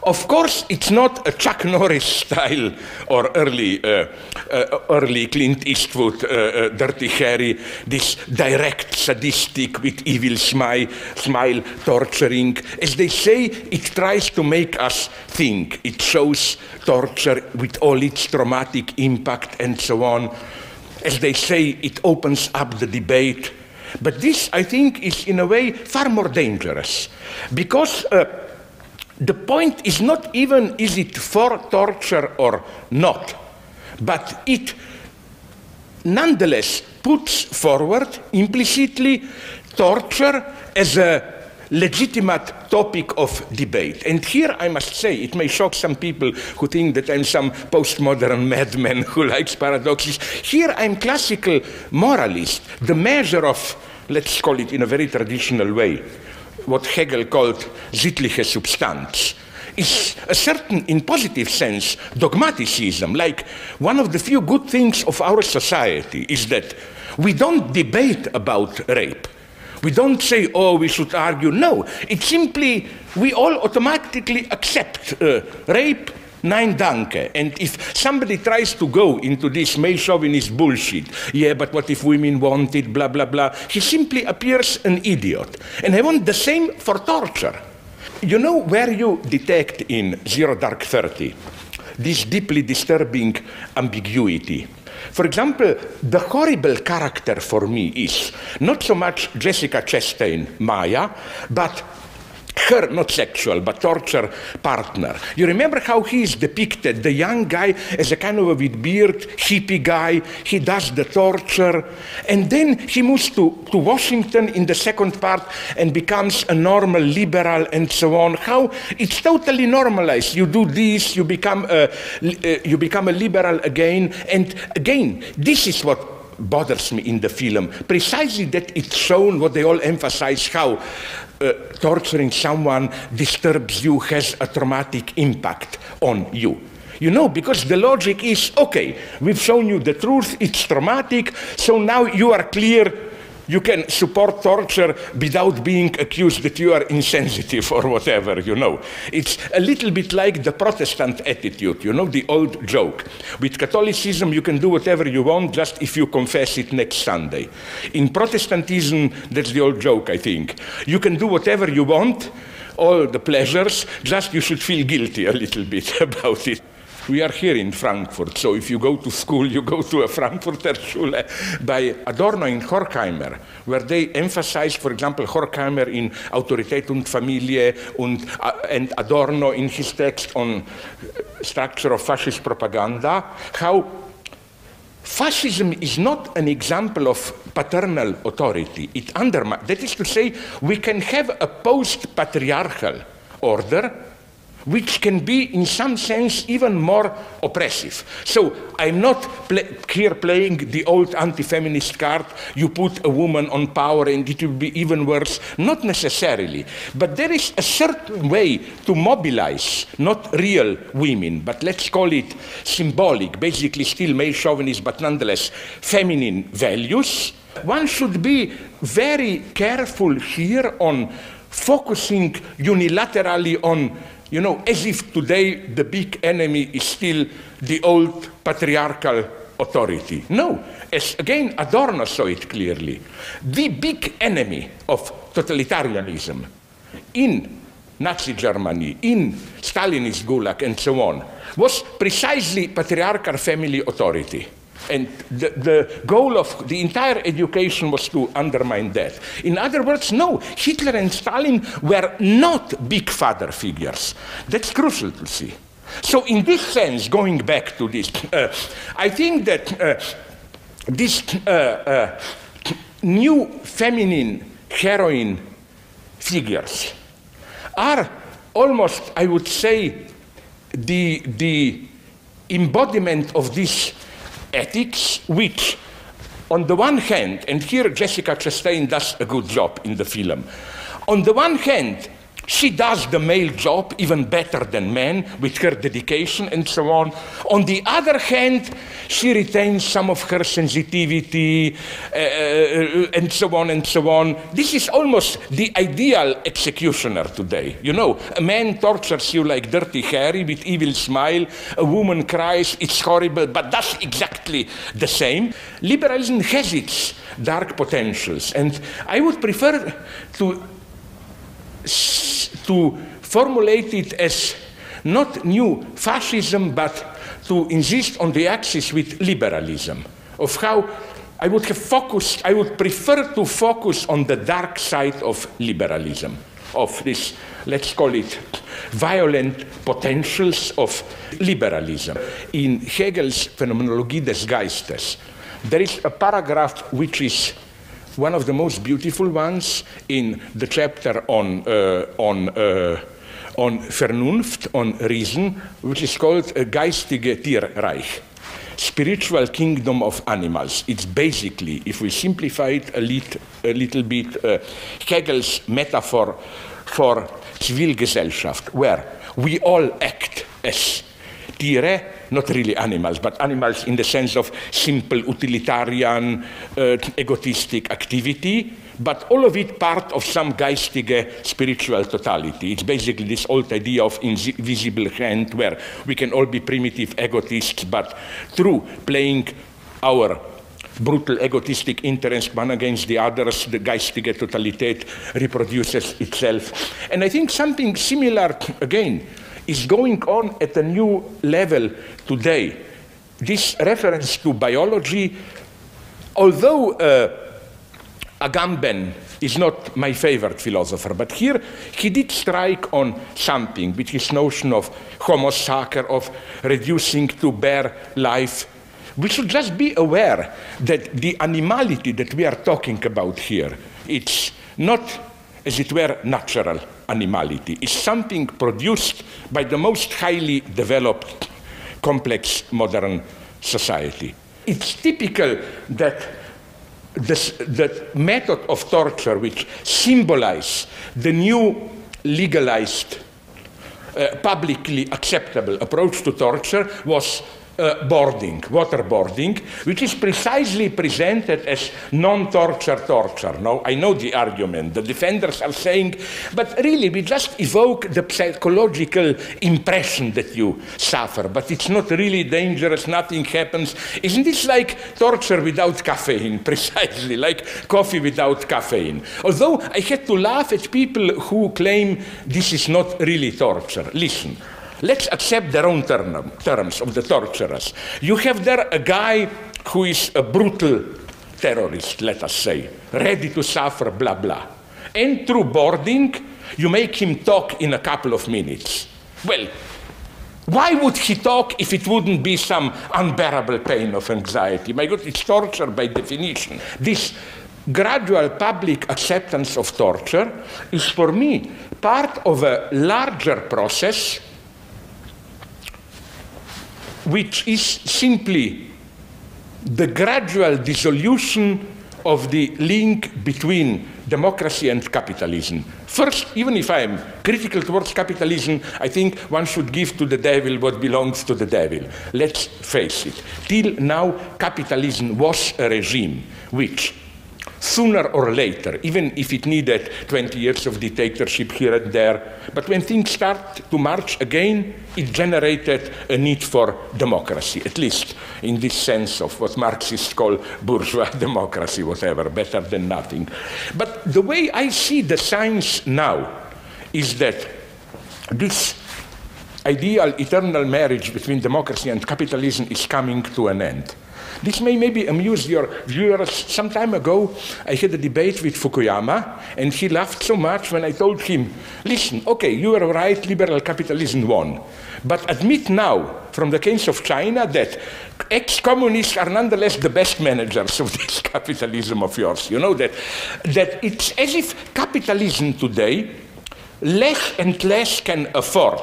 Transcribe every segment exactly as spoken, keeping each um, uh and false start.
Of course, it's not a Chuck Norris style or early, uh, uh, early Clint Eastwood, uh, uh, Dirty Harry, this direct, sadistic, with evil smile, smile, torturing. As they say, it tries to make us think. It shows torture with all its traumatic impact and so on. As they say, it opens up the debate. But this, I think, is in a way far more dangerous, because uh, the point is not even is it for torture or not, but it nonetheless puts forward implicitly torture as a legitimate topic of debate. And here I must say, it may shock some people who think that I'm some postmodern madman who likes paradoxes. Here I'm classical moralist, the measure of, let's call it in a very traditional way, what Hegel called sittliche Substanz, is a certain, in positive sense, dogmaticism. Like, one of the few good things of our society is that we don't debate about rape. We don't say, oh, we should argue. No, it's simply, we all automatically accept uh, rape, nein danke. And if somebody tries to go into this male chauvinist bullshit, yeah, but what if women want it, blah, blah, blah, he simply appears an idiot. And I want the same for torture. You know where you detect in Zero Dark Thirty this deeply disturbing ambiguity? For example, the horrible character for me is not so much Jessica Chastain, Maya, but her, not sexual, but torture partner. You remember how he is depicted, the young guy as a kind of a with beard, hippie guy, he does the torture, and then he moves to, to Washington in the second part and becomes a normal liberal and so on. How it's totally normalized. You do this, you become a, uh, you become a liberal again, and again, this is what bothers me in the film, precisely that it's shown what they all emphasize, how uh, torturing someone disturbs you, has a traumatic impact on you. You know, because the logic is, okay, we've shown you the truth, it's traumatic, so now you are clear, you can support torture without being accused that you are insensitive or whatever, you know. It's a little bit like the Protestant attitude, you know, the old joke. With Catholicism, you can do whatever you want just if you confess it next Sunday. In Protestantism, that's the old joke, I think. You can do whatever you want, all the pleasures, just you should feel guilty a little bit about it. We are here in Frankfurt, so if you go to school, you go to a Frankfurter Schule by Adorno and Horkheimer, where they emphasize, for example, Horkheimer in Autorität und Familie and, uh, and Adorno in his text on structure of fascist propaganda, how fascism is not an example of paternal authority. It undermines, that is to say, we can have a post-patriarchal order which can be, in some sense, even more oppressive. So I'm not pl here playing the old anti-feminist card, you put a woman on power and it will be even worse. Not necessarily. But there is a certain way to mobilize, not real women, but let's call it symbolic, basically still male chauvinist, but nonetheless feminine values. One should be very careful here on focusing unilaterally on, you know, as if today the big enemy is still the old patriarchal authority. No, as again Adorno saw it clearly. The big enemy of totalitarianism in Nazi Germany, in Stalinist Gulag and so on, was precisely patriarchal family authority. And the, the goal of the entire education was to undermine that. In other words, no, Hitler and Stalin were not big father figures. That's crucial to see. So in this sense, going back to this, uh, I think that uh, these uh, uh, new feminine heroine figures are almost, I would say, the, the embodiment of this ethics, which, on the one hand, and here Jessica Chastain does a good job in the film, on the one hand, She does the male job even better than men with her dedication and so on. On the other hand, she retains some of her sensitivity uh, and so on and so on. This is almost the ideal executioner today. You know, a man tortures you like Dirty Harry with evil smile. A woman cries, it's horrible, but does exactly the same. Liberalism has its dark potentials, and I would prefer to to formulate it as not new fascism, but to insist on the axis with liberalism, of how I would have focused, I would prefer to focus on the dark side of liberalism, of this, let's call it, violent potentials of liberalism. In Hegel's Phänomenologie des Geistes, there is a paragraph which is one of the most beautiful ones in the chapter on, uh, on, uh, on Vernunft, on reason, which is called uh, Geistige Tierreich, spiritual kingdom of animals. It's basically, if we simplify it a, lit, a little bit, uh, Hegel's metaphor for Zivilgesellschaft, where we all act as Tiere, not really animals, but animals in the sense of simple utilitarian, uh, egotistic activity, but all of it part of some geistige spiritual totality. It's basically this old idea of invisible hand, where we can all be primitive egotists, but through playing our brutal egotistic interest one against the others, the geistige totalität reproduces itself. And I think something similar, again, is going on at a new level today. This reference to biology, although uh, Agamben is not my favorite philosopher, but here he did strike on something with his notion of homo sacer, of reducing to bare life. We should just be aware that the animality that we are talking about here, it's not, as it were, natural animality. It's something produced by the most highly developed, complex modern society. It's typical that this, the method of torture, which symbolizes the new legalized, uh, publicly acceptable approach to torture, was Uh, boarding, waterboarding, which is precisely presented as non-torture torture. Now, I know the argument. The defenders are saying, but really, we just evoke the psychological impression that you suffer, but it's not really dangerous, nothing happens. Isn't this like torture without caffeine, precisely, like coffee without caffeine? Although I had to laugh at people who claim this is not really torture. Listen. Let's accept their own term, terms of the torturers. You have there a guy who is a brutal terrorist, let us say, ready to suffer, blah, blah. And through boarding, you make him talk in a couple of minutes. Well, why would he talk if it wouldn't be some unbearable pain of anxiety? My God, it's torture by definition. This gradual public acceptance of torture is, for me, part of a larger process which is simply the gradual dissolution of the link between democracy and capitalism. First, even if I am critical towards capitalism, I think one should give to the devil what belongs to the devil. Let's face it. Till now, capitalism was a regime which, sooner or later, even if it needed twenty years of dictatorship here and there, but when things start to march again, it generated a need for democracy, at least in this sense of what Marxists call bourgeois democracy, whatever, better than nothing. But the way I see the signs now is that this ideal eternal marriage between democracy and capitalism is coming to an end. This may maybe amuse your viewers. Some time ago, I had a debate with Fukuyama, and he laughed so much when I told him, listen, okay, you were right, liberal capitalism won. But admit now, from the case of China, that ex-communists are nonetheless the best managers of this capitalism of yours. You know, that, that it's as if capitalism today less and less can afford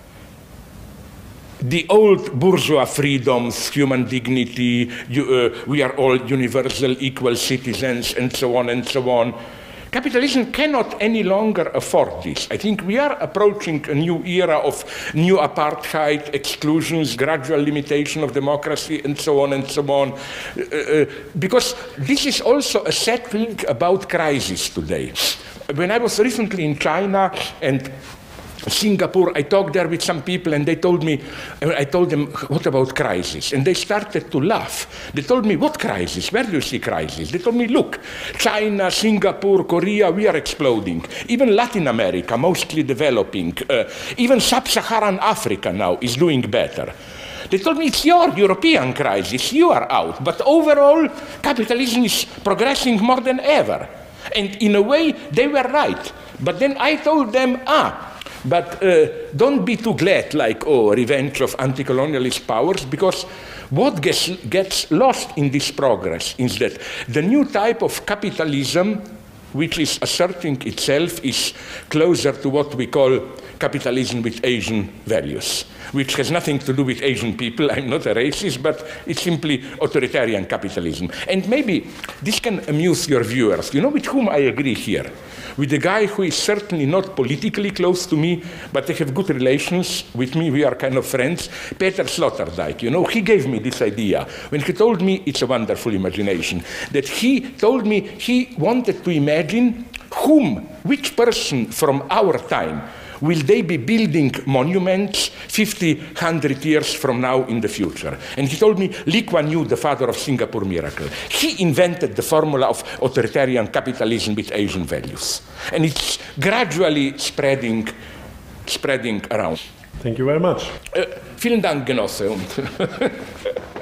the old bourgeois freedoms, human dignity, you, uh, we are all universal, equal citizens, and so on and so on. Capitalism cannot any longer afford this. I think we are approaching a new era of new apartheid, exclusions, gradual limitation of democracy, and so on and so on. Uh, uh, because this is also a sad thing about crisis today. When I was recently in China and Singapore, I talked there with some people and they told me, I told them, what about crisis? And they started to laugh. They told me, what crisis? Where do you see crisis? They told me, look, China, Singapore, Korea, we are exploding. Even Latin America, mostly developing. Uh, even sub-Saharan Africa now is doing better. They told me, it's your European crisis, you are out. But overall, capitalism is progressing more than ever. And in a way, they were right. But then I told them, ah, but uh, don't be too glad, like, oh, revenge of anti-colonialist powers, because what gets, gets lost in this progress is that the new type of capitalism, which is asserting itself, is closer to what we call capitalism with Asian values, which has nothing to do with Asian people. I'm not a racist, but it's simply authoritarian capitalism. And maybe this can amuse your viewers. You know with whom I agree here? With a guy who is certainly not politically close to me, but they have good relations with me. We are kind of friends. Peter Sloterdijk, you know, he gave me this idea. When he told me, it's a wonderful imagination, that he told me he wanted to imagine whom, which person from our time, will they be building monuments fifty, one hundred years from now in the future? And he told me, Lee Kuan Yew, the father of Singapore miracle, he invented the formula of authoritarian capitalism with Asian values. And it's gradually spreading, spreading around. Thank you very much. Uh, vielen Dank, Genosse.